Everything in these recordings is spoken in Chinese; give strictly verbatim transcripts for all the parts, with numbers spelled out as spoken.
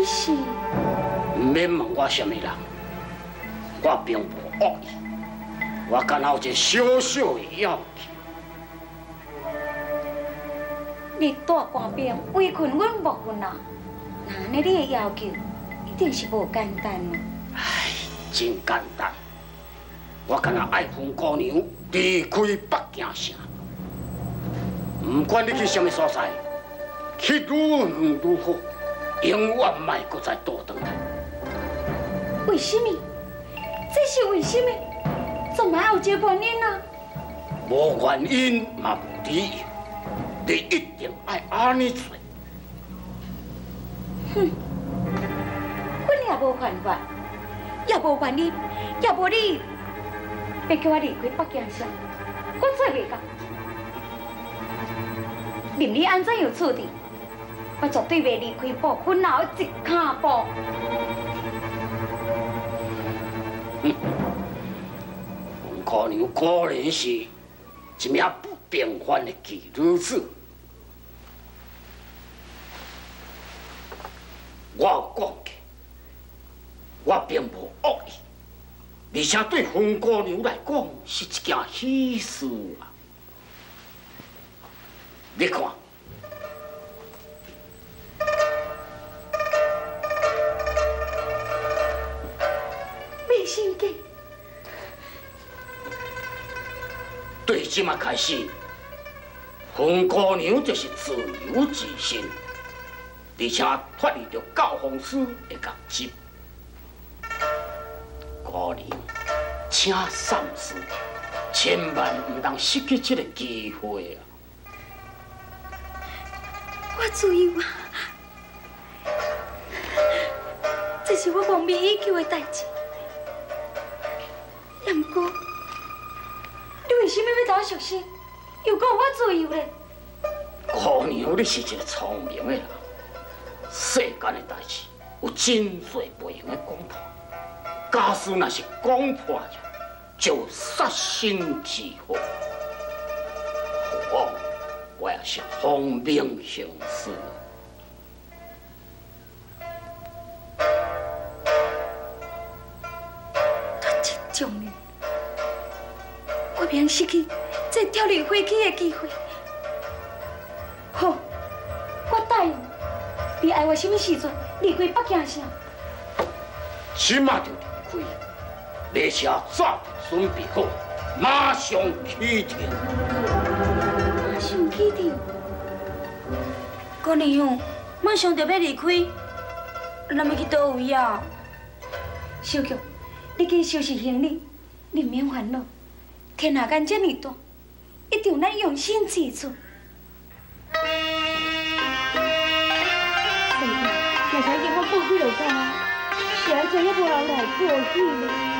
是？ 唔免问我什么人，我并无恶意，我敢有一个小小的要求。 你大官兵围困阮木份啊！那安尼你的要求一定是无简单哦。 唉，真简单，我敢若爱红姑娘离开北京城，唔管你去什么所在，去愈远愈好，永远莫搁再倒转来。 为什么？这是为什么？总爱有一个原因啊！ 无原因嘛无理由，你一定爱安尼做。 哼，阮也无犯法，也无原因，也无理由，要叫我离开北京城，我做袂到。任你安怎样处理，我绝对袂离开部分后一脚步。 哼，红姑娘果然是一名不平凡的奇女子。我有讲过，我并无恶意，而且对红姑娘来讲是一件喜事啊！你看， 没心机。 对即马开始，红姑娘就是自由之身。而且脱离着教皇师的夹击，姑娘，请三思，千万唔通失去这个机会啊！ 我自由啊，这是我梦寐以求的代志。也毋过，你为什么要对我熟悉，又讲我自由咧？ 姑娘，你是一个聪明的人。世间的代志有真多不用的讲破，假使若是讲破了，就杀身之祸。我我也是奉命行事。 脱这种人，我免失去这跳离火起的机会。好，我答应。你爱我什么时阵离开北京城？ 即马就离开，列车早就准备好，马上启程。 马上启程？姑娘，马上就要离开，咱要去倒位啊？小玉，你去收拾行李，你免烦恼。天下间这么大，一定咱用心之处。若想叫我报几落工啊，是爱将一无人来过去咧。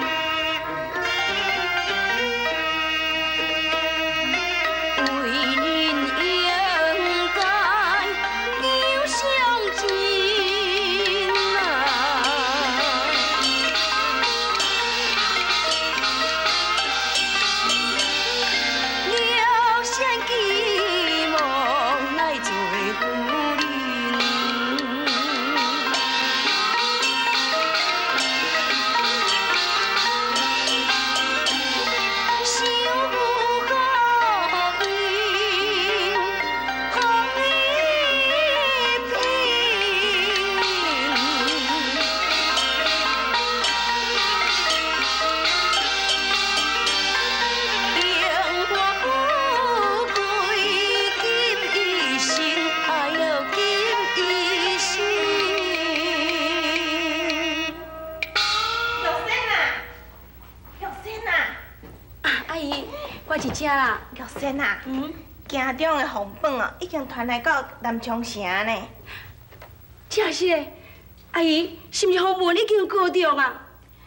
是啦， 玉仙啊，嗯，京中的红本哦，已经传来到南昌城呢。 真是的，阿姨，是毋是红文已经过着啊？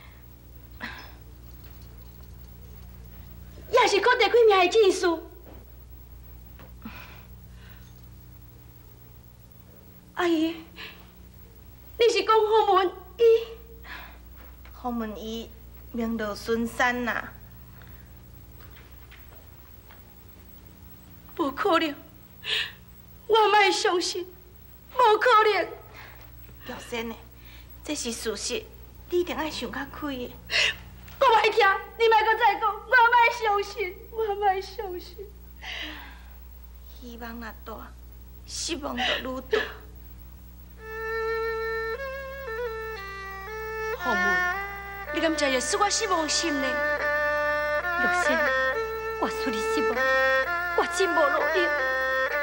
也是搁第几名的证书？阿姨，你是讲红文伊？ 红文伊名落孙山呐。 无可能，我莫相信，无可能。 玉仙呢？ 这是事实，你一定爱想较开的。 我歹听，你莫搁再讲，我莫相信，我莫相信。 希望若大，失望就愈大。 洪文，你敢真会使我失望心呢？ 玉仙，我使你失望，我真无路用。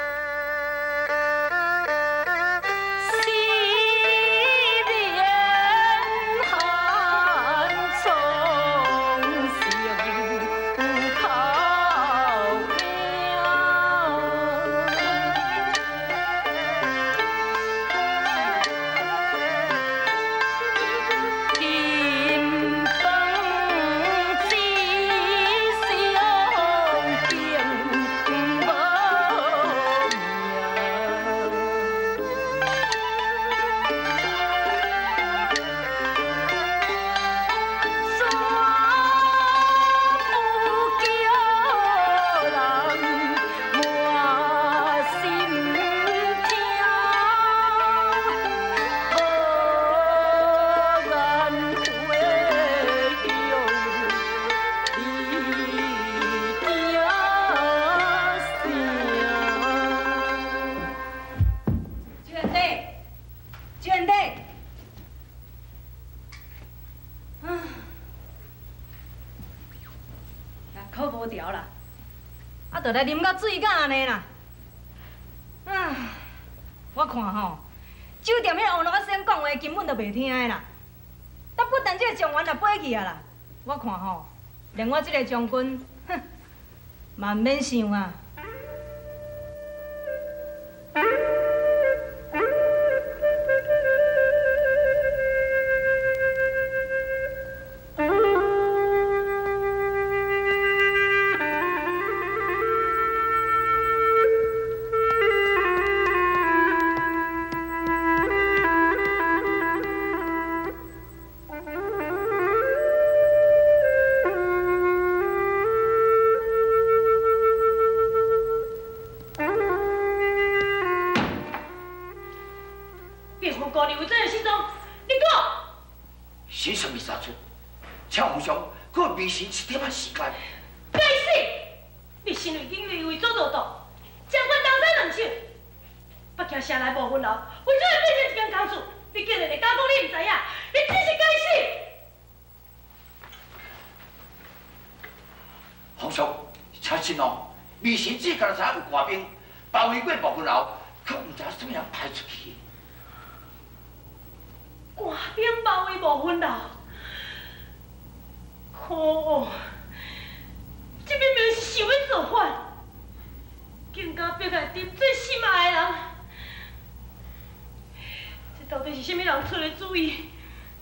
就来啉到水甲安尼啦！啊，我看吼，酒店迄个王老先讲话根本就袂听的啦。但不但这个状元也飞去啊啦，我看吼，连我这个将军，哼，嘛免想啊。 迷信一点仔时间。 该死！你身为警卫为做做到，将官当山两手，北京城内无分楼，为怎会变成一间公厝？你竟然会假讲你唔知影，你真是该死！ 皇上，请信哦，迷信只敢知有官兵包围过无分楼，却唔知怎样派出去。 官兵包围无分楼。 哦，这明明是想要造反，更加逼来得罪心爱的人，这到底是什么人出的主意？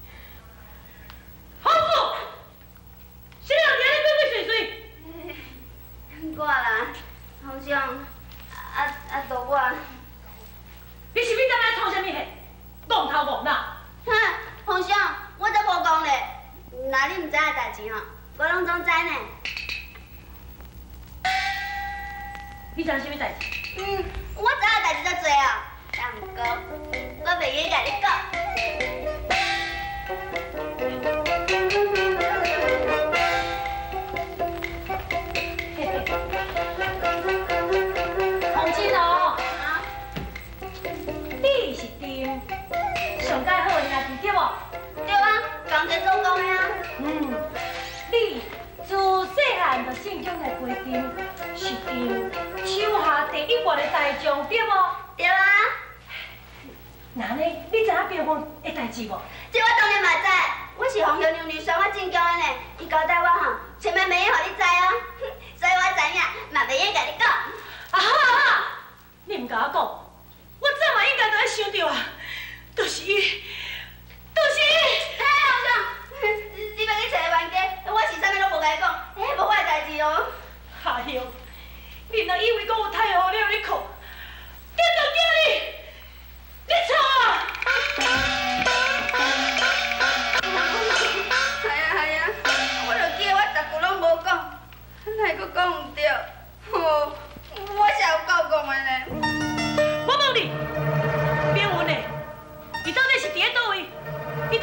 皇叔，什么人在鬼鬼祟祟？ 我啦，皇上，啊啊，都我。 你是要在来创什么戏？戆头戆脑？ 哼，皇上，我才无讲咧。 那你唔知影代志吼，我拢总知呢。 你知影什么代志？ 嗯，我知影代志足多啊，但毋过我袂记甲你讲。 洪金哦，啊，你是丁，上介好的兄弟对无？ 对啊，刚才总讲的啊。 嗯，你自细汉就信仰的规定，是定手下第一挂的大将，对无？ 对啊。 那呢，你知影兵分的代志无？ 这我当然嘛知，我是皇后娘娘选我进宫的呢，伊交代我吼，千万袂用互你知哦。所以我知影，嘛袂用甲你讲。 啊哈啊哈！你唔甲我讲，我早嘛应该就爱想到啊，就是伊，就是伊。 哎，皇上。 你要去找冤家，我是啥物拢无甲你讲，迄无我的代志哦。 哎呦，你若以为讲有太好了，你靠，叫就叫你，你错啊！ 系啊系啊，我就记我逐句拢无讲，哪会阁讲唔对？吼，我是有够讲的呢。 我问你，边云呢？伊到底是伫咧倒位？伊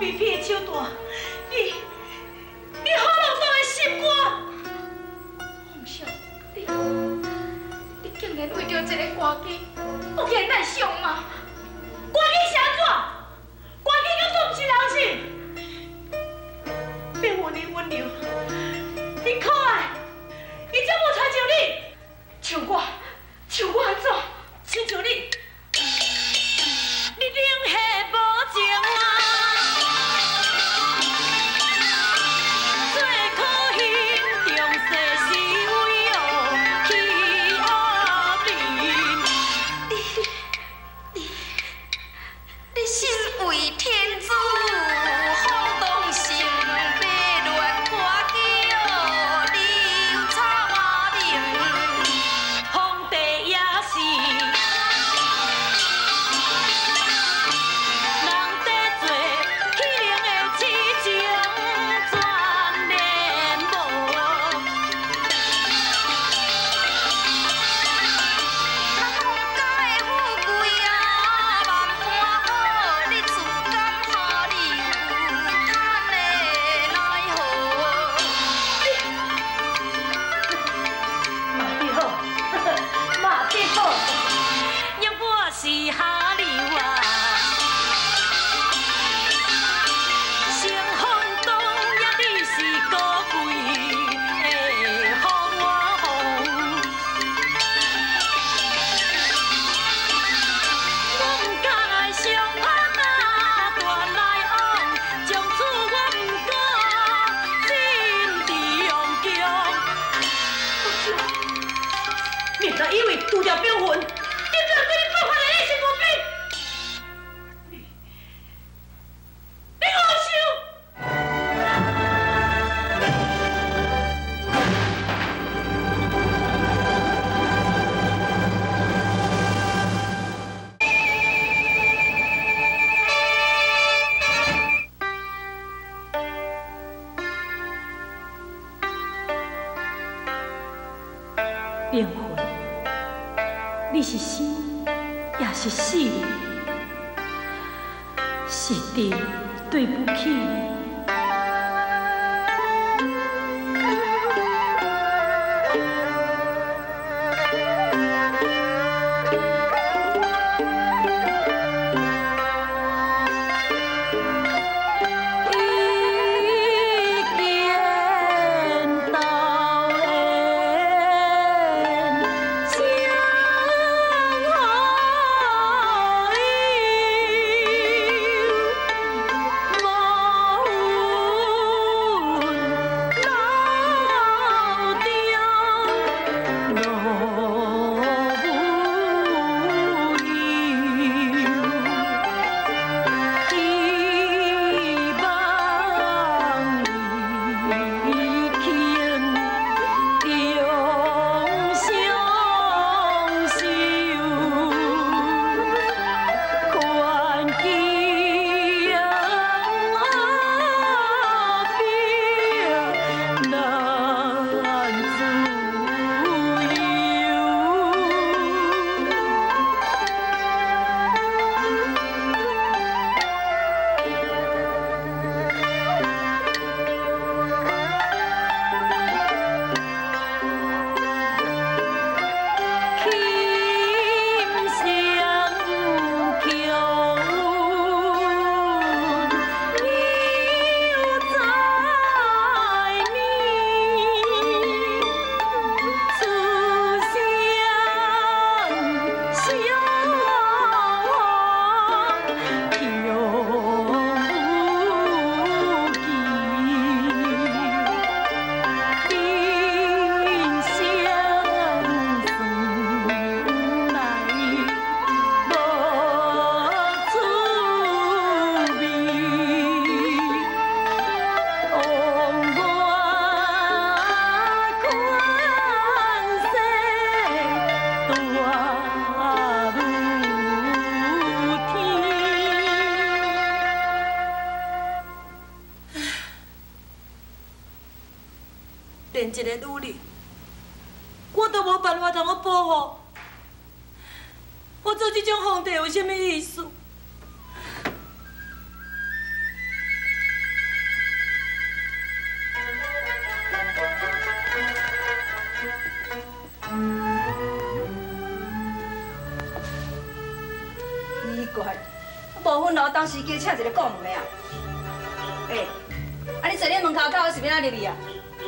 卑鄙的手段，你你好弄我的心肝。 凤小，你你竟然为着一个歌姬，有现来想吗？ 歌姬是安怎？歌姬根本不是人性。变温柔温柔，你可爱，伊怎无亲像你？ 像我，像我安怎？ 亲像你，你冷血无情啊！最可恨重世是为恶去恶面。 你你你身为天子，放荡心悲乱歌姬哦，你有差我命。 皇帝也是人在做，欺凌的痴情全然无。 咱皇家的富贵啊，万般好，你自甘下你有叹的奈何？ 嘛得好，嘛得好，因我是下流啊！成风动也你是高贵的风我风，我不敢爱上安那断来往，从此我不敢进地阳宫。你才以为除掉标魂，你就对你爆发的那些毛病，你你好笑！变魂，你是生也是死呢？是地对不起你。一见到人，相爱连一个女人，我都无办法通我保护。我做这种皇帝有啥物意思？ 怪，无分路当时加请一个顾问的啊。诶，啊你坐咧门口口是要哪入去啊？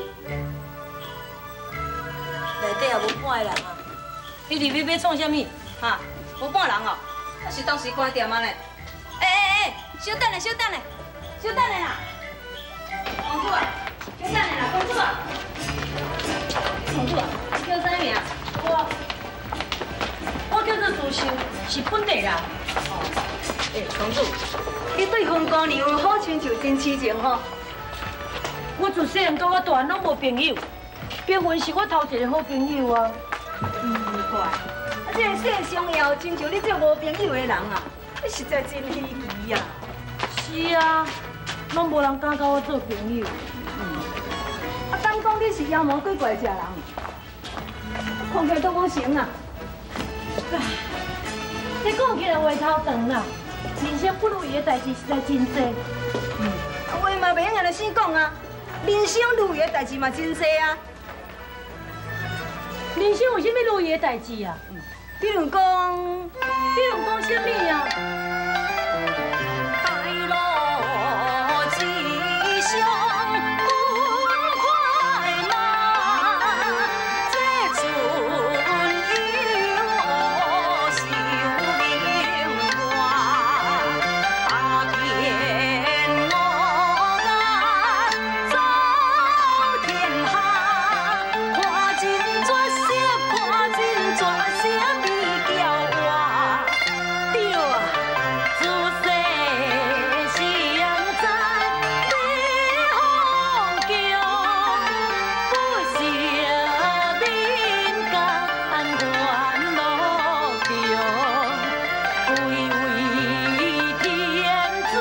内底也无半个人啊！你入去要创啥物？ 哈，无半人哦，啊是当时关店啊呢。诶诶诶，稍等下，稍等下，稍等下啦。公主啊，稍等下啦，公主啊。公主啊，你叫啥名？ 我我叫做自修，是本地人。 哦，诶，公主，你对分姑娘好亲像真痴情吼。 我自细汉到我大汉拢无朋友，冰云是我头一个好朋友啊。 奇怪，啊这个世上也亲像你这无朋友的人啊，你实在真稀奇啊。 是啊，拢无人敢甲我做朋友。 啊，当讲你是妖魔鬼怪之人，看起来都无成啊。 你讲起来话头长啦，人生不如意的代志实在真多。 嗯，话嘛袂用安尼先讲啊，人生如意的代志嘛真多啊。 人生有啥物如意的代志啊？ 比如讲， 比如讲啥物啊？ 大路之上分快慢，这阵有受命官，打遍我难走天下，看尽绝色，看尽绝色美娇娃。对啊。自细生在美风桥，不识民间烦恼中，唯为天主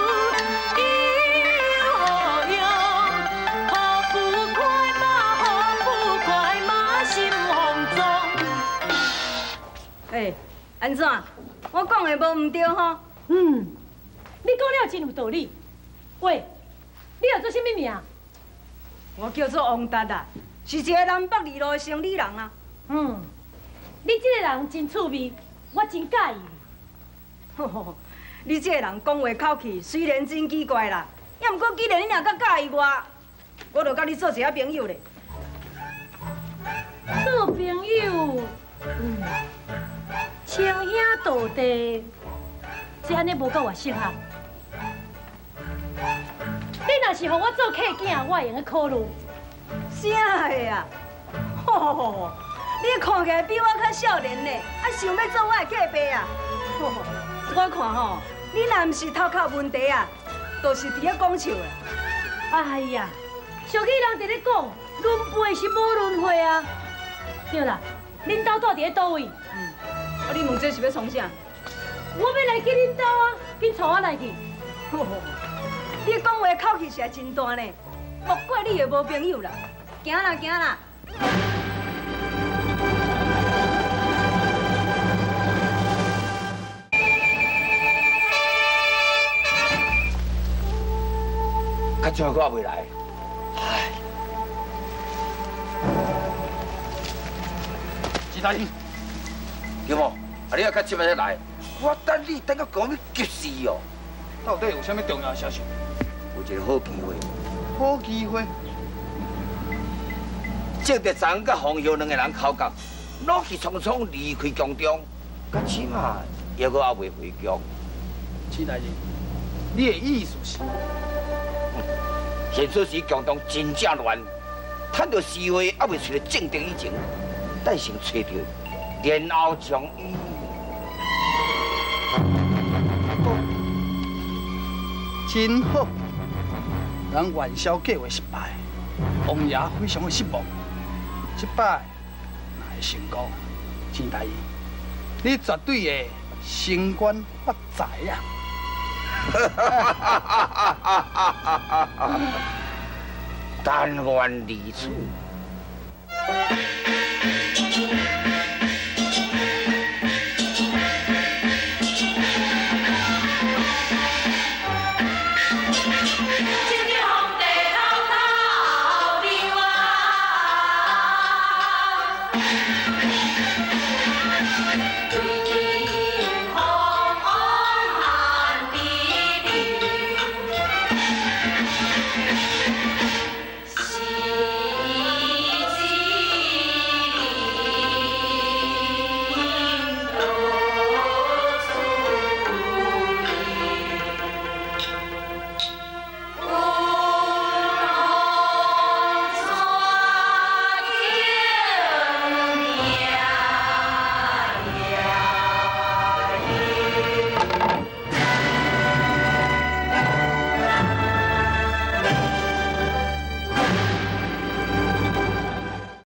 有用，何不快马，何不快马心惶中。 诶，安怎？我讲的无毋对吼。 嗯，你讲了真有道理。喂，你叫做啥物名？ 我叫做王达啊，是一个南北二路的生理人啊。 嗯，你这个人真趣味，我真介意。 吼吼，你这个人讲话口气虽然真奇怪啦，也毋过既然你若较介意我，我就甲你做一下朋友咧。 做朋友，嗯，亲兄道弟，这安尼无够我适合。你若是互我做客囝，我会用去考虑。 啥的啊？吼吼吼！你看起来比我较少年呢，啊想要做我的客爸啊？吼吼！我看吼，你若毋是头壳问题啊，就是伫咧讲笑的。 哎呀，俗语人伫咧讲，轮回是无轮回啊。对啦，恁兜住伫咧倒位？ 嗯，啊你问这是要创啥？ 我要来去恁兜啊，紧带我来去。 吼吼！你讲话口气实在真大呢，莫怪你会无朋友啦。行啦行啦。 较早我也未来，唉。 徐大人， 有无？啊，你要较即摆才来，我等你等到讲要急死哦。 到底有啥物重要的消息？ 有一个好机会， 好机会。 借着昨甲方向两个人口角，怒气冲冲离开宫中，到起码还阁还未回宫。 徐大人，你的意思是？ 现此时宫中真正乱，趁着时会还未找到正定以前，待先找到，然后将伊。 真好，咱元宵计划失败，王爷非常的失望。这摆若会成功，钱大爷，你绝对会升官发财啊！ 但愿如此。